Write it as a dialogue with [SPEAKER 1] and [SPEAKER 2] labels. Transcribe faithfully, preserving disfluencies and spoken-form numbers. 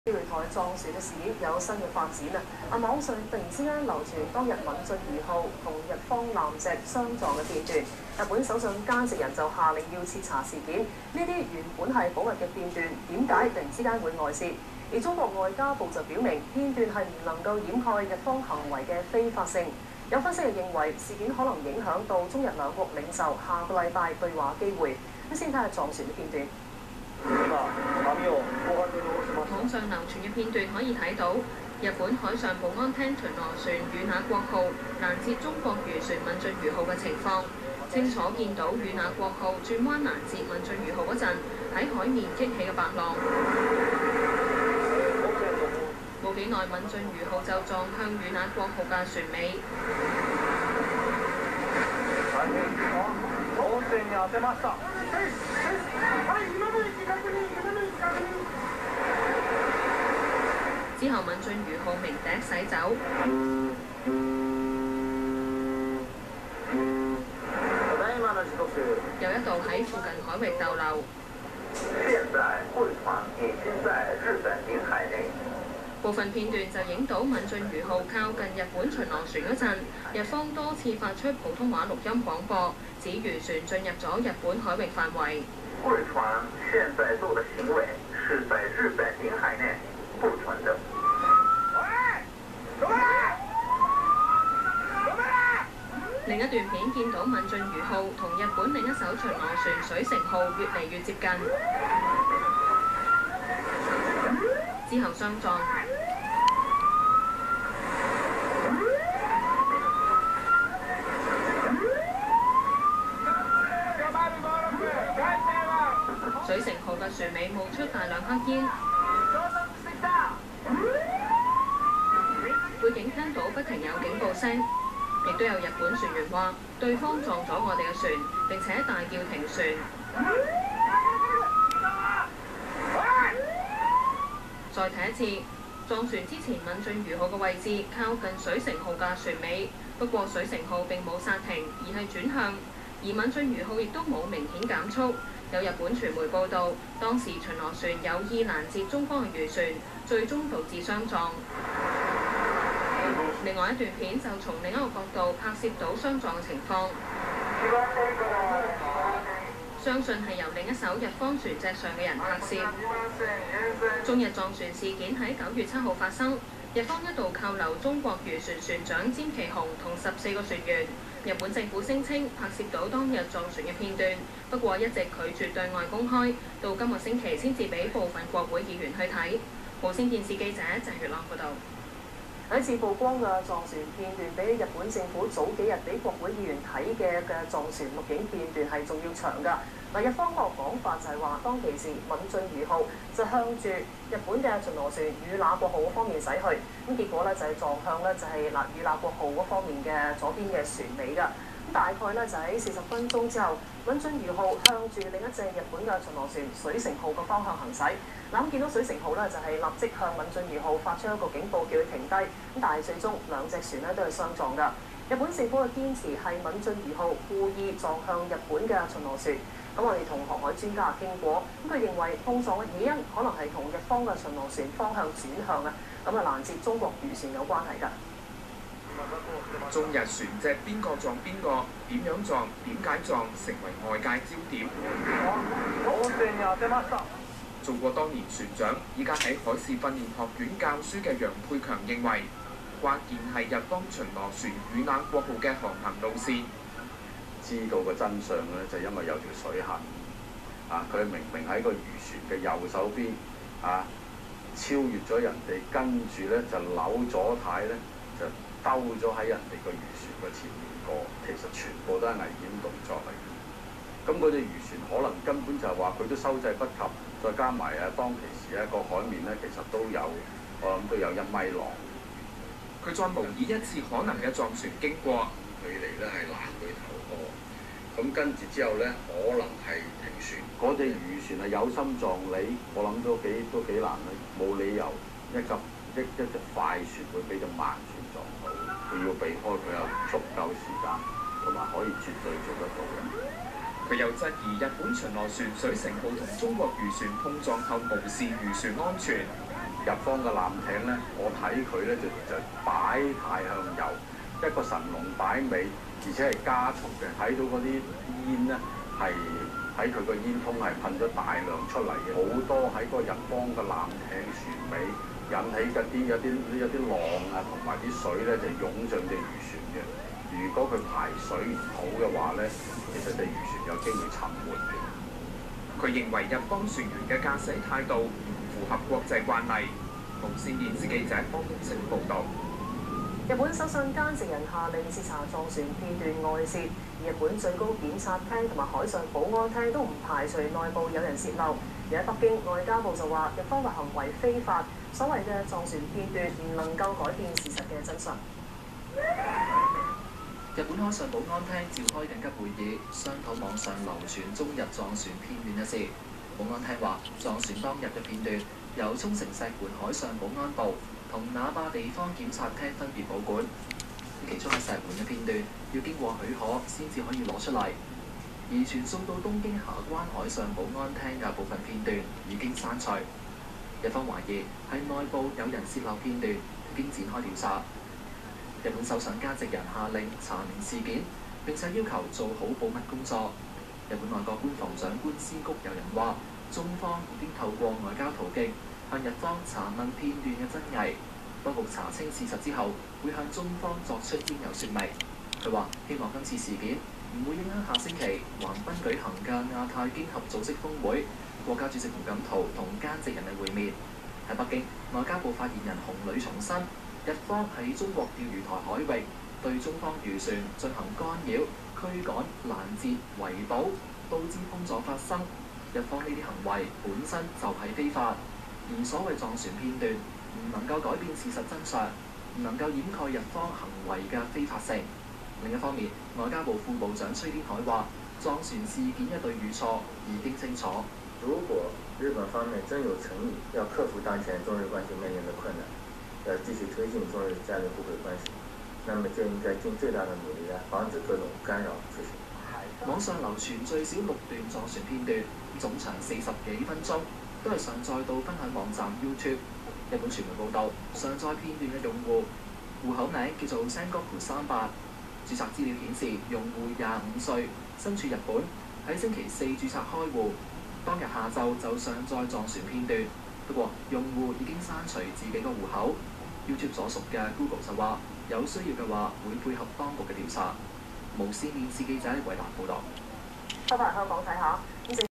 [SPEAKER 1] 機會台撞船嘅事件有新嘅發展啊！啊，網上突然之間流傳當日閩駿魚號同日方艦隻相撞嘅片段，日本首相菅直人就下令要徹查事件。呢啲原本係保密嘅片段，點解突然之間會外泄？而中國外交部就表明，片段係唔能夠掩蓋日方行為嘅非法性。有分析就認為，事件可能影響到中日兩國領袖下個禮拜對話機會。咁先睇下撞船嘅片段。
[SPEAKER 2] 網上流傳嘅片段可以睇到，日本海上保安廳巡邏船與那國號攔截中國漁船閩駿魚號嘅情況，清楚見到與那國號轉彎攔截閩駿魚號嗰陣，喺海面激起嘅白浪。冇幾耐，閩駿魚號就撞向與那國號嘅船尾。之後，閩駿魚號鳴笛駛走。有一度喺附近海域逗留。部分片段就影到閩駿魚號靠近日本巡邏船嗰陣，日方多次發出普通話錄音廣播，指漁船進入咗日本海域範圍。
[SPEAKER 3] 貴船現在做的行為是在日本領海內不純的。
[SPEAKER 2] 另一段片見到閩駿魚號同日本另一艘巡邏船水城號越嚟越接近，之後相撞。水城號嘅船尾冒出大量黑煙，背景聽到不停有警報聲，亦都有日本船員話對方撞咗我哋嘅船，並且大叫停船。再睇一次，撞船之前閩駿魚號嘅位置靠近水城號嘅船尾，不過水城號並冇剎停，而係轉向，而閩駿魚號亦都冇明顯減速。有日本傳媒報道，當時巡邏船有意攔截中方嘅漁船，最終導致相撞。另外一段片就從另一個角度拍攝到相撞嘅情況，相信係由另一艘日方船隻上嘅人拍攝。中日撞船事件喺九月七號發生，日方一度扣留中國漁船船長詹其雄同十四個船員。日本政府聲稱拍攝到當日撞船嘅片段，不過一直拒絕對外公開，到今個星期先至俾部分國會議員去睇。無線電視記者鄭月朗報道。
[SPEAKER 1] 第一次曝光嘅撞船片段，比日本政府早幾日俾國會議員睇嘅嘅撞船錄影片段係仲要長㗎。嗱，日方個講法就係話，當其時閩駿魚號就向住日本嘅巡邏船與那國號嗰方面駛去，咁結果咧就係撞向咧就係嗱與那國號嗰方面嘅左邊嘅船尾㗎。咁大概咧就喺四十分鐘之後，閩駿魚號向住另一隻日本嘅巡邏船水城號嘅方向行駛。嗱，咁見到水城號咧就係立即向閩駿魚號發出一個警報，叫佢停低。咁但係最終兩隻船咧都係相撞㗎。日本政府嘅堅持係閩駿魚號故意撞向日本嘅巡邏船。咁我哋同航海專家傾過，咁佢認為碰撞嘅起因可能係同日方嘅巡邏船方向轉向啊，咁啊攔截中國漁船有關係㗎。
[SPEAKER 4] 中日船隻邊個撞邊個，點樣撞，點解撞，成為外界焦點。做過多年船長，依家喺海事訓練學院教書嘅楊佩強認為，關鍵係日方巡邏船與那國號嘅航行路線。
[SPEAKER 5] 知道個真相咧，就因為有條水痕啊！佢明明喺個漁船嘅右手邊啊，超越咗人哋，跟住咧就扭左軚咧，就兜咗喺人哋個漁船嘅前面過。其實全部都係危險動作嚟嘅。咁嗰隻漁船可能根本就係話佢都收掣不及，再加埋啊，當其時咧個海面咧其實都有，我諗都有一米浪。
[SPEAKER 4] 佢再模擬一次可能嘅撞船經過。
[SPEAKER 6] 距離咧係攔佢頭破，咁跟住之後咧可能係停船。
[SPEAKER 5] 嗰隻漁船係有心撞你，我諗都幾都幾難啦，冇理由一架一一隻快船會俾隻慢船撞到，佢要避開，佢有足夠時間，同埋可以絕對做得到嘅。
[SPEAKER 4] 佢又質疑日本巡邏船水城號同中國漁船碰撞後無視漁船安全。
[SPEAKER 5] 日方嘅艦艇咧，我睇佢咧就就擺太向右，一個神龍擺尾，而且係加速嘅，睇到嗰啲煙咧係喺佢個煙囪係噴咗大量出嚟嘅，好多喺嗰個日方嘅艦艇船尾引起嗰啲有啲有啲浪啊，同埋啲水咧就湧上隻漁船嘅。如果佢排水唔好嘅話咧，其實隻漁船有機會沉沒嘅。
[SPEAKER 4] 佢認為日方船員嘅駕駛態度唔符合國際慣例。無線電視記者方東升報導。
[SPEAKER 1] 日本首相菅直人下令徹查撞船片段外泄，而日本最高檢察廳同埋海上保安廳都唔排除內部有人泄漏。而喺北京，外交部就話日方嘅行為非法，所謂嘅撞船片段唔能夠改變事實嘅真相。
[SPEAKER 7] 日本海上保安廳召開緊急會議，商討網上流傳中日撞船片段一事。保安廳話，撞船當日嘅片段由沖繩石垣海上保安部同那霸地方檢察廳分別保管。其中喺石垣嘅片段要經過許可先至可以攞出嚟，而傳送到東京霞關海上保安廳嘅部分片段已經刪除。日方懷疑係內部有人泄漏片段，已經展開調查。日本首相菅直人下令查明事件，並且要求做好保密工作。日本內閣官房長官司局有人話，中方已經透過外交途徑向日方查問片段嘅真偽，當局查清事實之後，會向中方作出應有説明。佢話希望今次事件唔會影響下星期橫濱舉行嘅亞太經合組織峰會，國家主席胡錦濤同菅直人嘅會面。喺北京，外交部發言人洪磊重申，日方喺中國釣魚台海域對中方漁船進行干擾、驅趕、攔截、圍堵，導致碰撞發生。日方呢啲行為本身就係非法，而所謂撞船片段唔能夠改變事實真相，唔能夠掩蓋日方行為嘅非法性。另一方面，外交部副部長崔天凱話，撞船事件嘅對與錯已經清楚。
[SPEAKER 8] 如果日本方面真有誠意，要克服當前中日關係面臨的困難，要繼續推進中日戰略互惠關係，那麼就應該盡最大的努力來防止各種干擾出現。
[SPEAKER 7] 網上流傳最少六段撞船片段，總長四十幾分鐘，都係上載到分享網站 YouTube。日本傳媒報道，上載片段嘅用戶戶口名叫做 Sengoku 三八，註冊資料顯示用戶廿五歲，身處日本，喺星期四註冊開戶，當日下晝就上載撞船片段。不過用戶已經刪除自己個戶口。YouTube 所屬嘅 Google 就話，有需要嘅話會配合當局嘅調查。無線電視記者韋達報導。
[SPEAKER 1] 翻返嚟香港睇下。